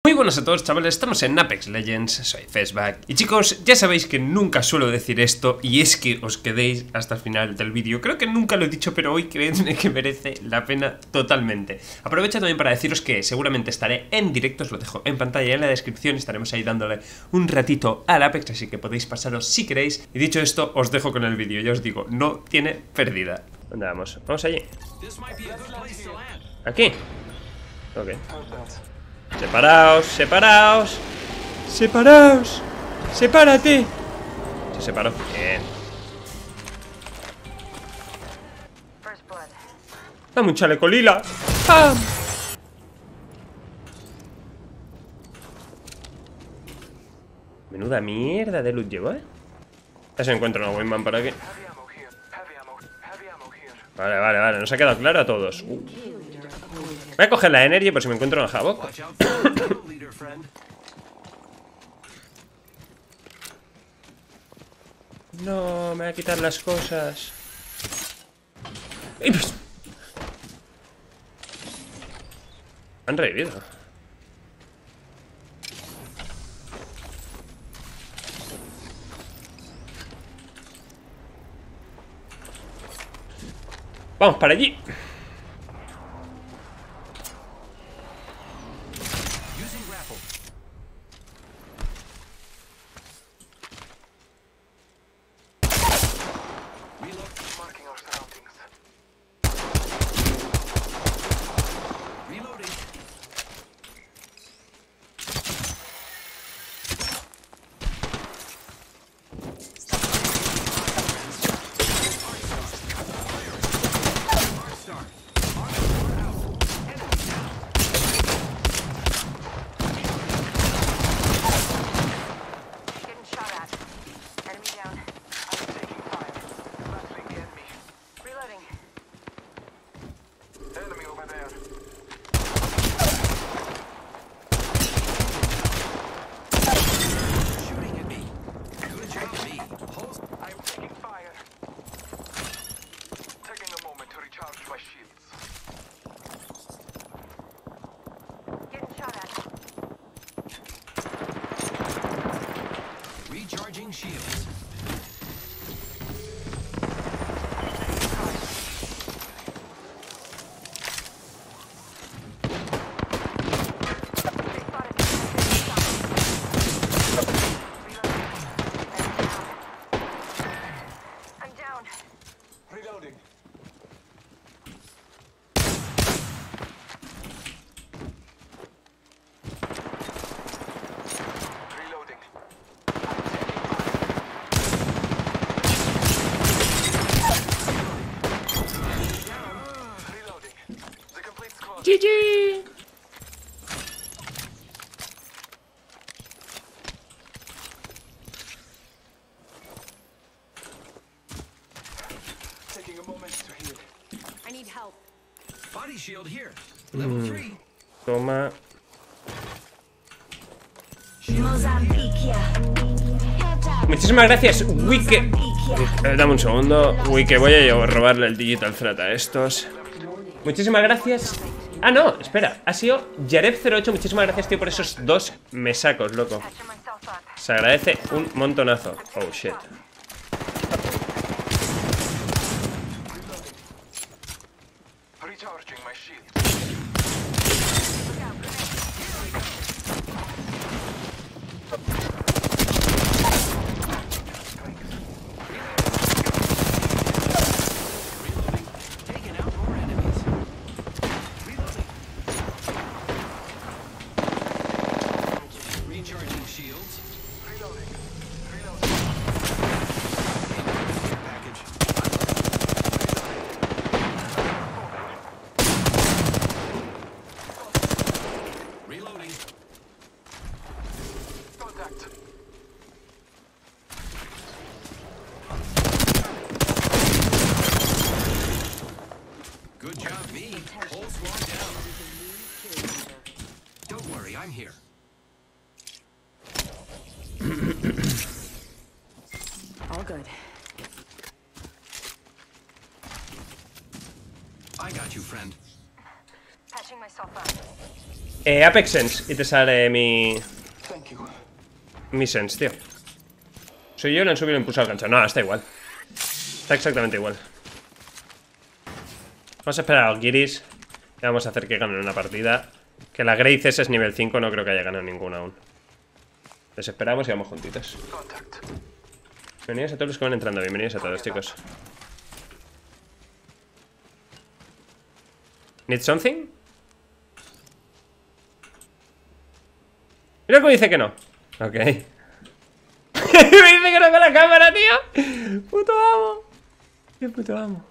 Muy buenas a todos, chavales, estamos en Apex Legends, soy Fezbak. Y chicos, ya sabéis que nunca suelo decir esto, y es que os quedéis hasta el final del vídeo. Creo que nunca lo he dicho, pero hoy creedme que merece la pena totalmente. Aprovecho también para deciros que seguramente estaré en directo, os lo dejo en pantalla en la descripción. Estaremos ahí dándole un ratito al Apex, así que podéis pasaros si queréis. Y dicho esto, os dejo con el vídeo, ya os digo, no tiene pérdida. ¿Dónde vamos? Vamos allí. ¿Aquí? Ok. Separaos, separaos. Separaos. Sepárate. Se separó. Bien. Dame un chaleco lila. ¡Pam! Menuda mierda de loot llevo, Ya se encuentra una Wingman por aquí. Vale, nos ha quedado claro a todos. Voy a coger la Energy por si me encuentro en Havok. No, me va a quitar las cosas. Han revivido. Vamos para allí. Recharging shields. I'm down. Reloading. GG. Taking a moment to heal. I need help. Body shield here. Level 3. Toma. Muchísimas gracias, Wike. Dame un segundo. Wike, voy a robarle el Digital Threat a estos. Muchísimas gracias. Ah, no, espera. Ha sido Yareb08. Muchísimas gracias, tío, por esos 2 mesacos, loco. Se agradece un montonazo. Oh, shit. Recharging my shield. Taking out more enemies. Recharging shields. Reloading. Package. Reloading. Contact. Good job, B. Whole squad down. Don't worry, I'm here. All good. I got you, friend. Patching my myself up. Apex Sense. Y te sale mi... Mi Sense, tío. Soy yo, le han subido el impulso al gancho. No, está igual. Está exactamente igual. Vamos a esperar a los Giris. Y vamos a hacer que ganen una partida. Que la Grace ese es nivel 5, no creo que haya ganado ninguna aún. Les esperamos y vamos juntitos. Bienvenidos a todos los que van entrando. Bienvenidos a todos, chicos. ¿Need something? Mira cómo dice que no. Ok. Me dice que no con la cámara, tío. Puto amo. Qué puto amo.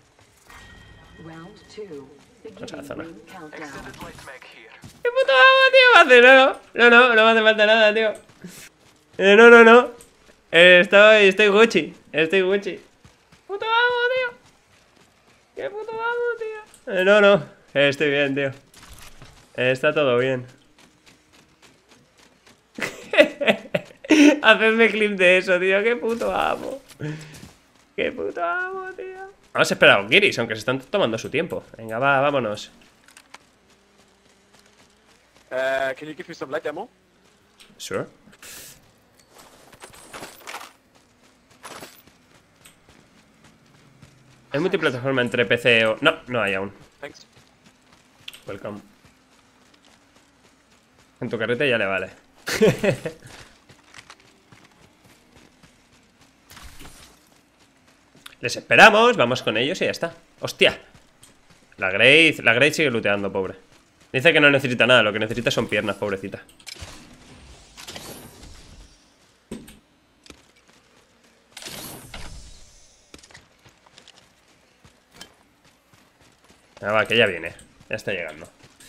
Vamos a la zona. ¡Qué puto amo, tío! Va a hacer, no me hace falta nada, tío. No. Estoy Gucci. Estoy Gucci. ¡Puto amo, tío! ¡Qué puto amo, tío! No. Estoy bien, tío. Está todo bien. Hacedme clip de eso, tío. ¡Qué puto amo! ¡Qué puto amo, tío! Vamos a esperar a los Giris, aunque se están tomando su tiempo. Venga, vámonos. Can you give me some light ammo? Sure. ¿Hay multiplataforma entre PC o...? No hay aún. Thanks. Welcome. En tu carrete ya le vale. Les esperamos, vamos con ellos y ya está. ¡Hostia! La Grace sigue looteando, pobre. Dice que no necesita nada, lo que necesita son piernas, pobrecita. Ah, va, que ya viene. Ya está llegando.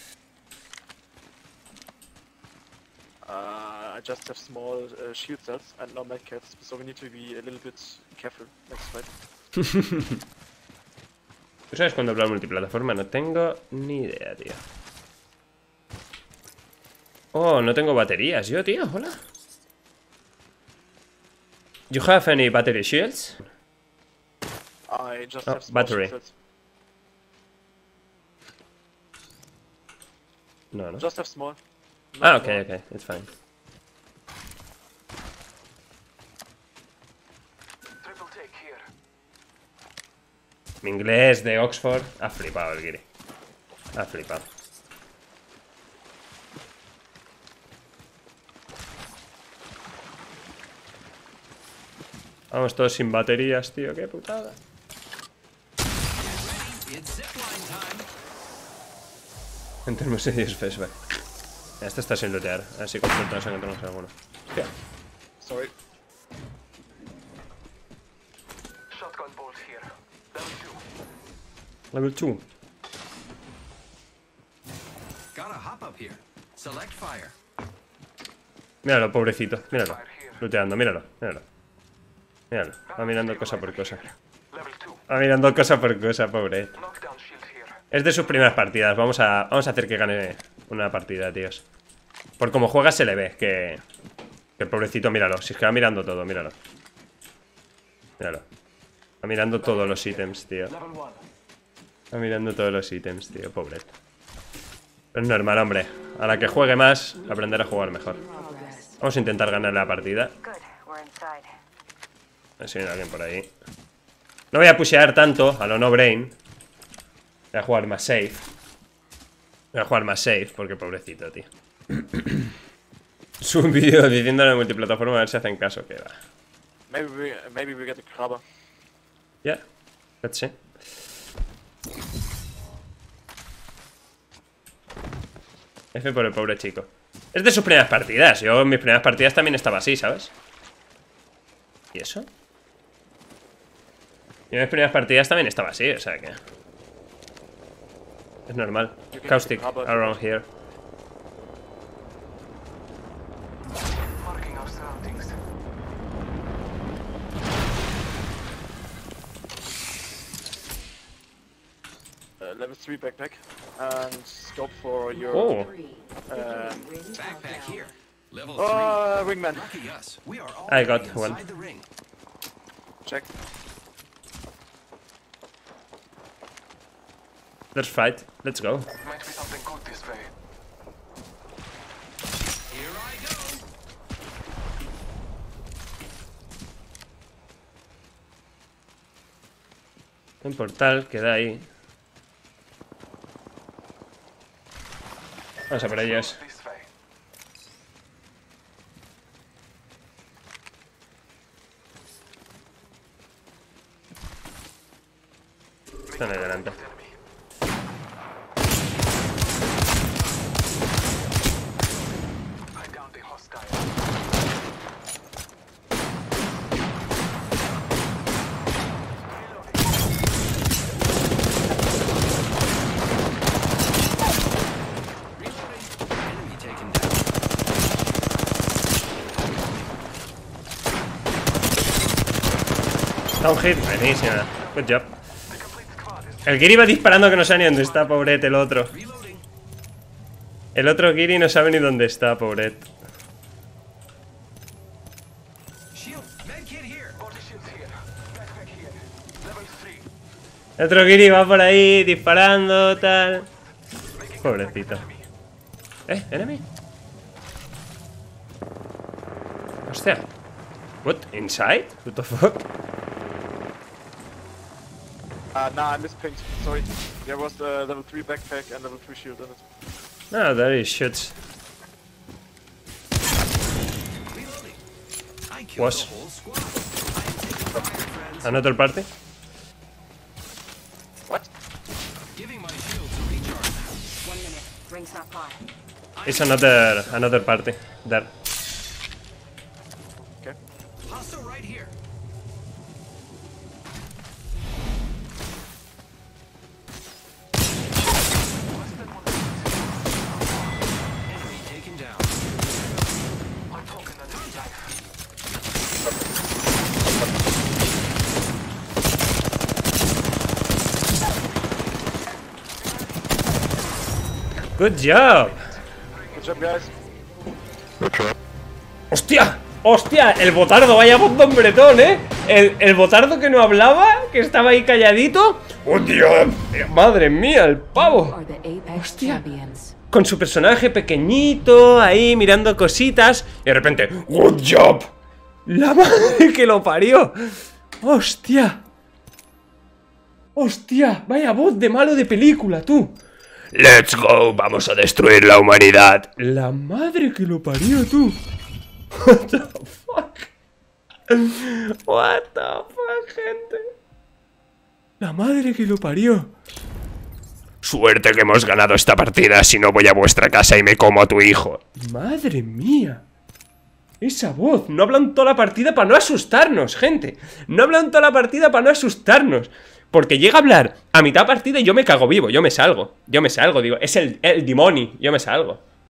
I just have small shield cells and no medkits, so we need to be a little bit careful next fight. ¿Tú sabes cuándo hablar multiplataforma? No tengo ni idea, tío. Oh, no tengo baterías yo, tío. Hola. You have any battery shields? I just Oh, have small battery. shield cells. No. Just have small. Ah, Not okay, more. okay, it's fine. Triple take here. Mi inglés de Oxford ha flipado el Giri. Ha flipado. Vamos todos sin baterías, tío, qué putada. It's zipline time. Entremos en Dios flashback. Este está sin lootear, así con suerte nos encontramos alguno. Hostia. Sorry. Shotgun bolt here. Level Level 2. 2. Gotta hop up here. Select fire. Míralo, pobrecito, míralo. Fire here. Looteando, míralo. Míralo. Va mirando cosa por cosa. Level 2. Va mirando cosa por cosa, pobre. Knockdown shield here. Es de sus primeras partidas. Vamos a hacer que gane una partida, tíos. Por como juega se le ve que el pobrecito, míralo. Si es que va mirando todo, míralo. Va mirando todos los ítems, tío. Level 1. Va mirando todos los ítems, tío, pobre. Pero es normal, hombre. A la que juegue más, aprenderá a jugar mejor. Vamos a intentar ganar la partida. Good, we're inside. A ver si viene alguien por ahí. No voy a pushear tanto a lo no brain. Voy a jugar más safe. Porque pobrecito, tío. Es un vídeo diciéndole a multiplataforma a ver si hacen caso, que va. Maybe we get a crabber. Ya, let's see. F por el pobre chico. Es de sus primeras partidas. Yo en mis primeras partidas también estaba así, ¿sabes? ¿Y eso? Yo en mis primeras partidas también estaba así, o sea que... Es normal. Caustic around here. Marking our surroundings. Level 3 backpack. And scope for your... Oh, Backpack here. Level 3. Wingman. Lucky us. We are all I got inside one. the ring. Check. Let's fight. Let's go. Might be something good this way. Here I go. Un portal queda ahí. Vamos a por ellos. This way. Están ahí delante. I downed the hostile. Enemy taken down. Down hit, buenísima. Good job. The complete squad is El Kiri va disparando que no sabe ni dónde está, pobret, el otro. reloading. El otro Kiri no sabe ni dónde está, pobret. Shield. Medkit here. Body shields here. Backpack here. Level 3. El otro Kiri va por ahí disparando, tal. Pobrecito. Enemy. Hostia. What? Inside? What the fuck? Nah, I mispinged. Sorry. There was the level 3 backpack and level 3 shield in it. No, there is shoots. Reloading. I killed Was. the whole squad. I am taking fire, friends. Another party? What? Giving my shield to recharge. 1 minute. Rings not far. It's another party. There. Okay. Hostile right here. Enemy taken down. I'm talking another life. Good job. Good job, guys. ¡Hostia! ¡Hostia! El botardo, vaya voz de hombretón, ¿eh? El botardo que no hablaba, que estaba ahí calladito. ¡Hostia! ¡Madre mía, el pavo! Are the Apex Hostia. champions. Con su personaje pequeñito, ahí mirando cositas. Y de repente, ¡good job! ¡La madre que lo parió! ¡Hostia! ¡Hostia! Vaya voz de malo de película, tú. ¡Let's go! ¡Vamos a destruir la humanidad! ¡La madre que lo parió, tú! What the fuck? What the fuck, gente? La madre que lo parió. Suerte que hemos ganado esta partida, si no voy a vuestra casa y me como a tu hijo. Madre mía. Esa voz. No hablan toda la partida para no asustarnos, gente. No hablan toda la partida para no asustarnos. Porque llega a hablar a mitad partida y yo me cago vivo. Yo me salgo, digo. Es el demonio. Yo me salgo.